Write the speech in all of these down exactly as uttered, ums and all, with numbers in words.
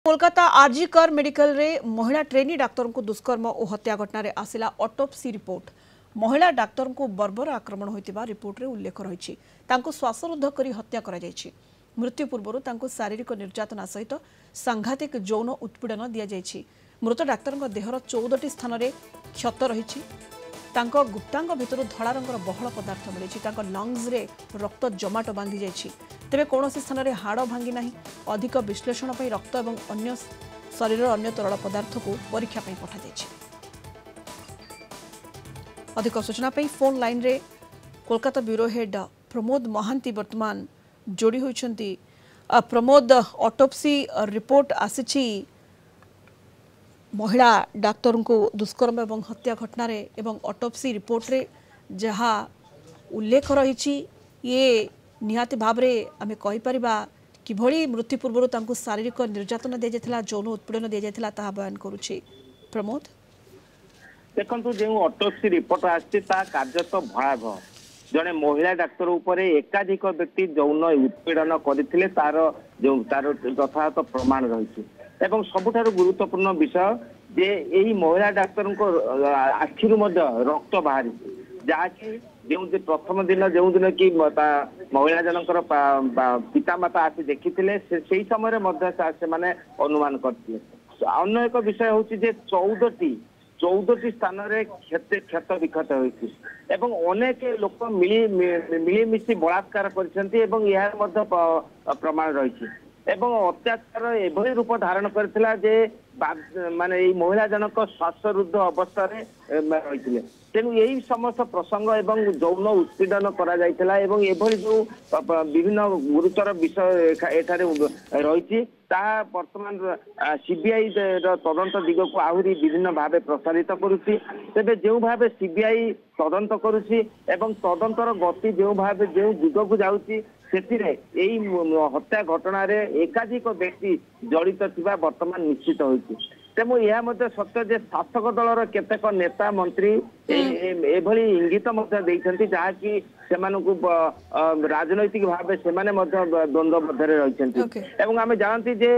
Kolkata RG कर medical रे महिला ट्रेनी डाक्तर को दुष्कर्म और हत्या घटना रे आसिला ऑटोप्सी रिपोर्ट। महिला डाक्तर को बर्बर आक्रमण होइतिबा रिपोर्ट रे उल्लेख रही श्वासरुद्ध करी हत्या करा जायछि। मृत्यु पूर्व तांको शारीरिक निर्यातना सहित सांघातिक यौन उत्पीड़न दिया जायछि। मृत डाक्तर देहर चौदह स्थान में क्षत रही गुप्तांग भितर धड़ा रंगर बहल पदार्थ मिली लंग्स रे रक्त जमाट बांधि जाइछि। तेबे कौन स्थान में हाड़ भांगी नहीं। अधिक विश्लेषण पर रक्त और अन्य शरीर अन्य तरल पदार्थ को परीक्षा पठा जाइछि। अधिक सूचना पर फोन लाइन रे कोलकाता ब्यूरो हेड प्रमोद महांती वर्तमान जोड़ी होइछंती। प्रमोद, ऑटोप्सी रिपोर्ट आसिछि महिला डाक्तर को दुष्कर्म एवं हत्या घटना रे एवं ऑटोप्सी रिपोर्ट रे जहाँ उल्लेख रही ये निहाती भाव रे आमे कहि परिबा किभली मृत्यु पूर्व तांको शारीरिक निर्यातना दिया जायतिला, यौन उत्पीड़न दिया जायतिला ताहा बयान करूछि। प्रमोद, देखंतु जे ऑटोप्सी रिपोर्ट आछि ता कार्यत भयावह। जने महिला डाक्तर उपरे एकाधिक व्यक्ति यौन उत्पीड़न करथिले तार जो तार यथार्थ प्रमाण रही एवं सबुठार गुरुत्वपूर्ण विषय जे यही महिला डाक्तर को आखिरु मध्य रक्त बाहरी जहाँकि जो प्रथम दिन जो दिन कि महिला जनकर पितामाता आसी देखी से समय से माने अनुमान करते। अन्य एक विषय हूँ चौदह चौदह स्थान में क्षत क्षत विक्षत होती अनेक लोक मिलीमिशी बलात्कार कर प्रमाण रही एवं अत्याचार एभली रूप धारण करथिला जे माने এই মহিলা জনক শ্বাসরুদ্ধ অবস্থায় রইଥିଲେ। তেনু এই সমস্ত প্রসঙ্গ এবং যৌন উৎপীড়ন করা যাইଥିଲା এবং এভলি যে বিভিন্ন গুরুতর বিষয় এঠারে রয়েছে তাহা বর্তমান সিবিআই তদন্ত দিগକୁ আহুরি বিভিন্ন ভাবে প্রসারিত କରୁଛି। ତେବେ ଯେଉଁ ଭାବେ ସିବିଆଇ তদন্ত କରୁଛି ଏବଂ ତଦନ୍ତର ଗତି ଯେଉଁ ଭାବେ ଯେଉଁ ଦିଗକୁ ଯାଉଛି ସେଥିରେ এই হত্যা ঘটনার একাধিক ব্যক্তি জড়িত থিবা বর্তমান নিশ্চিত হয়েছে। তেমন ଏହା ମଧ୍ୟ ସତ୍ୟ ଯେ ଶାସକ ଦଳର କେତେକ ନେତା ମନ୍ତ୍ରୀ ଏଭଳି ଇଙ୍ଗିତ ମଧ୍ୟ ଦେଇଛନ୍ତି ଯାହାକି ସେମାନଙ୍କୁ ରାଜନୈତିକ ଭାବେ ସେମାନେ ମଧ୍ୟ ଦ୍ୱନ୍ଦ୍ୱ ମଧ୍ୟରେ ରହିଛନ୍ତି। ଏବଂ ଆମେ ଜାଣନ୍ତି ଯେ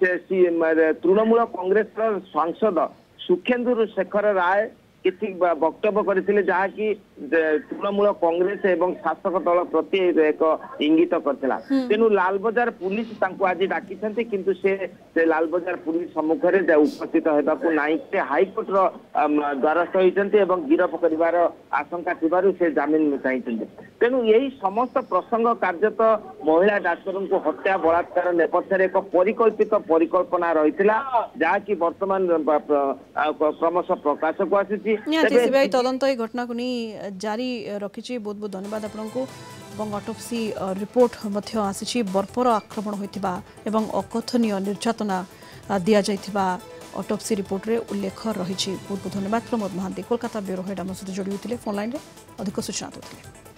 ତୃଣମୂଳ କଂଗ୍ରେସର ସାଂସଦ ସୁଖେନ୍ଦୁ ଶେଖର ରାୟ किसी वक्तव्य करथिले जहाँकि तृणमूल कांग्रेस एवं शासक दल प्रति एक इंगित करथिला। तेनु लालबजार पुलिस तांको आज डाकी छथि किंतु से से लालबजार पुलिस सम्मुख रे उपस्थित हेबाकू नाही से हाईकोर्ट रो द्वारस्थ होइछन्ति एवं गिरफ करिवार आशंका थिबारु से जामिन चाहिछन्ति। तेनु यही समस्त प्रसंग कार्यत महिला डाक्तर को हत्या बलात्कार नेपथ्य एक परिकल्पित परिकल्पना रहिथिला जहाँकि वर्तमान क्रमशः प्रकाश को आसी। सीबीआई तदंत ये घटना को नहीं जारी रखी। बहुत बहुत धन्यवाद आपको। ऑटोप्सी रिपोर्ट आसी बर्बर आक्रमण होता एवं अकथनीय निर्यातना दि जाइथिबा ऑटोप्सी रिपोर्ट रे उल्लेख रही। बहुत बहुत धन्यवाद। प्रमोद महांती कोलकाता ब्यूरो हेड आम सहित जोड़ी होते फोन लाइन रे अधिक सूचना देते।